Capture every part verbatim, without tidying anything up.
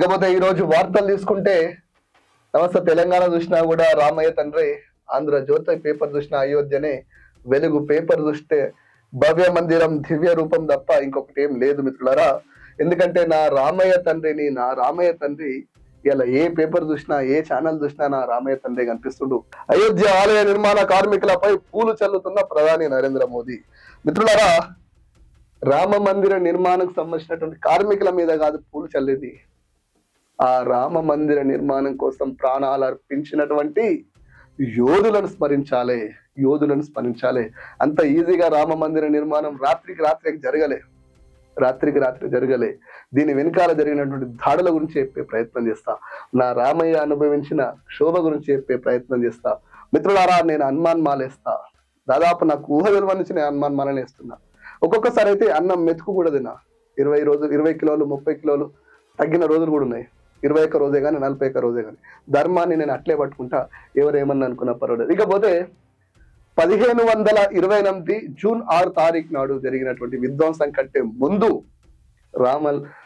ఇకపోతే ఈ రోజు వార్తలు తీసుకుంటే నమస్తే తెలంగాణ చూసినా కూడా రామయ్య తండ్రి, ఆంధ్రజ్యోతి పేపర్ చూసిన అయోధ్యనే, వెలుగు పేపర్ చూస్తే భవ్య మందిరం దివ్య రూపం తప్ప ఇంకొకటి ఏం లేదు మిత్రులారా. ఎందుకంటే నా రామయ్య తండ్రిని నా రామయ్య తండ్రి ఇలా ఏ పేపర్ చూసినా ఏ ఛానల్ చూసినా నా రామయ్య తండ్రి కనిపిస్తుండు. అయోధ్య ఆలయ నిర్మాణ కార్మికులపై పూలు చల్లుతున్న ప్రధాని నరేంద్ర మోదీ. మిత్రులారా, రామ మందిర నిర్మాణంకు సంబంధించినటువంటి కార్మికుల మీద కాదు పూలు చల్లేది, ఆ రామ మందిర నిర్మాణం కోసం ప్రాణాలు అర్పించినటువంటి యోధులను స్మరించాలి యోధులను స్మరించాలి అంత ఈజీగా రామ మందిర నిర్మాణం రాత్రికి రాత్రికి జరగలే రాత్రికి రాత్రి జరగలే దీని వెనకాల జరిగినటువంటి దాడుల గురించి చెప్పే ప్రయత్నం చేస్తా. నా రామయ్య అనుభవించిన క్షోభ గురించి చెప్పే ప్రయత్నం చేస్తా. మిత్రులారా, నేను హనుమాన్ మాలేస్తా. దాదాపు నాకు ఊహ విలువ నుంచి నేను హనుమాన్ మాలని వేస్తున్నా. ఒక్కొక్కసారి అయితే అన్నం మెతుకు కూడా తిన్నా. ఇరవై రోజులు ఇరవై కిలోలు ముప్పై కిలోలు తగ్గిన రోజులు కూడా ఉన్నాయి. ఇరవై ఒక్క రోజే కానీ నలభై ఒక్క రోజే కానీ ధర్మాన్ని నేను అట్లే పట్టుకుంటా, ఎవరేమన్నా అనుకున్నా పర్వాలేదు. ఇకపోతే పదిహేను వందల ఇరవై ఎనిమిది జూన్ ఆరు తారీఖు నాడు జరిగినటువంటి విధ్వంసం కంటే ముందు, రామ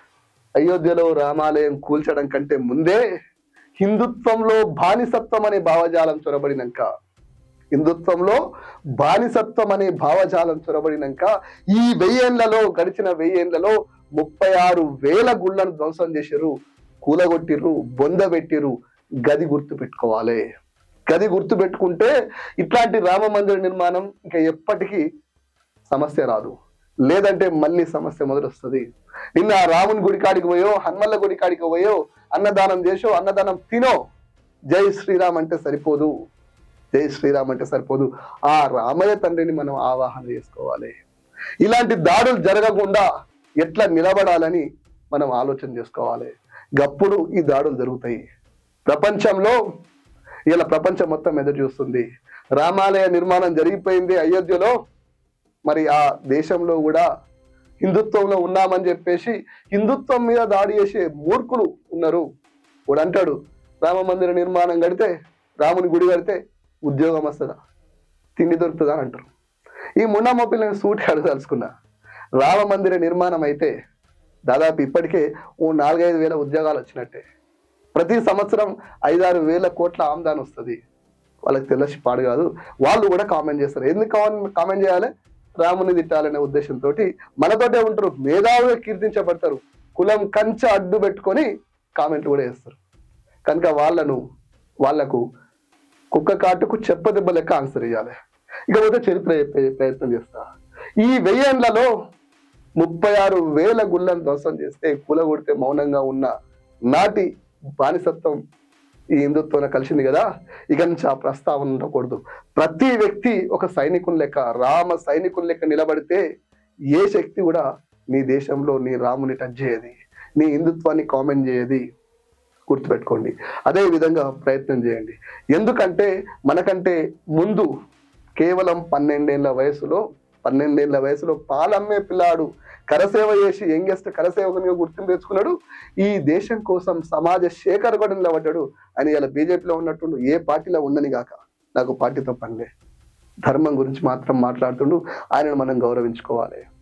అయోధ్యలో రామాలయం కూల్చడం కంటే ముందే హిందుత్వంలో బానిసత్వం అనే భావజాలం చొరబడినాక హిందుత్వంలో బానిసత్వం అనే భావజాలం చొరబడినాక ఈ వెయ్యేళ్లలో గడిచిన వెయ్యేళ్లలో ముప్పై ఆరు వేల గుళ్ళను ధ్వంసం చేశారు, కూలగొట్టిర్రు, బొందబెట్టిర్రు. గది గుర్తు పెట్టుకోవాలి. గది గుర్తు పెట్టుకుంటే ఇట్లాంటి రామ మందిర నిర్మాణం ఇంకా ఎప్పటికీ సమస్య రాదు. లేదంటే మళ్ళీ సమస్య మొదలొస్తుంది. నిన్న రాముని గుడికాడికి పోయో హనుమల్ల గుడికాడికి పోయో అన్నదానం చేసో అన్నదానం తినో జై శ్రీరామ్ అంటే సరిపోదు. జై శ్రీరామ్ అంటే సరిపోదు. ఆ రామయ్య తండ్రిని మనం ఆవాహన చేసుకోవాలి. ఇలాంటి దాడులు జరగకుండా ఎట్లా నిలబడాలని మనం ఆలోచన చేసుకోవాలి. గప్పుడు ఈ దాడులు జరుగుతాయి. ప్రపంచంలో ఇలా ప్రపంచం మొత్తం ఎదురు చూస్తుంది. రామాలయ నిర్మాణం జరిగిపోయింది అయోధ్యలో, మరి ఆ దేశంలో కూడా హిందుత్వంలో ఉన్నామని చెప్పేసి హిందుత్వం మీద దాడి చేసే మూర్ఖులు ఉన్నారు. వాడు అంటాడు రామ మందిర నిర్మాణం కడితే, రాముని గుడి కడితే ఉద్యోగం వస్తుందా, తిండి దొరుకుతుందా అని అంటారు. ఈ ముండమ్మ పిల్లని సూటి అడగదలుచుకున్నా. రామ మందిర నిర్మాణం అయితే దాదాపు ఇప్పటికే ఓ నాలుగైదు వేల ఉద్యోగాలు వచ్చినట్టే. ప్రతి సంవత్సరం ఐదారు వేల కోట్ల ఆమ్దాన్ వస్తుంది. వాళ్ళకి తెలిసి పాడు కాదు. వాళ్ళు కూడా కామెంట్ చేస్తారు. ఎందుకు కామెంట్ చేయాలి? రాముని తిట్టాలనే ఉద్దేశంతో మనతోటే ఉంటారు, మేధావుగా కీర్తించబడతారు. కులం కంచె అడ్డు పెట్టుకొని కామెంట్లు కూడా చేస్తారు. కనుక వాళ్ళను వాళ్లకు కుక్క కాటుకు చెప్ప దెబ్బ లెక్క ఆన్సర్ ఇవ్వాలి. ఇకపోతే చరిత్ర చెప్పే ప్రయత్నం చేస్తా. ఈ వెయ్యేండ్లలో ముప్పై ఆరు వేల గుళ్ళను ధ్వంసం చేస్తే, కూలగొడితే మౌనంగా ఉన్న నాటి బానిసత్వం ఈ హిందుత్వం కలిసింది కదా. ఇక నుంచి ఆ ప్రస్తావన ఉండకూడదు. ప్రతి వ్యక్తి ఒక సైనికుని లెక్క, రామ సైనికుని లెక్క నిలబడితే ఏ శక్తి కూడా నీ దేశంలో నీ రాముని టచ్ చేయది, నీ హిందుత్వాన్ని కామెంట్ చేయది. గుర్తుపెట్టుకోండి. అదే విధంగా ప్రయత్నం చేయండి. ఎందుకంటే మనకంటే ముందు కేవలం పన్నెండేళ్ల వయసులో పన్నెండేళ్ల వయసులో పాలమ్మే పిల్లాడు కరసేవ చేసి యంగెస్ట్ కరసేవకునిగా గుర్తింపు తెచ్చుకున్నాడు. ఈ దేశం కోసం సమాజ శేఖర్ కూడా నిలబడ్డాడు. అని ఇలా బీజేపీలో ఉన్నట్టుండు, ఏ పార్టీలో ఉండని గాక, నాకు పార్టీతో పనిలే, ధర్మం గురించి మాత్రం మాట్లాడుతుండు. ఆయనను మనం గౌరవించుకోవాలి.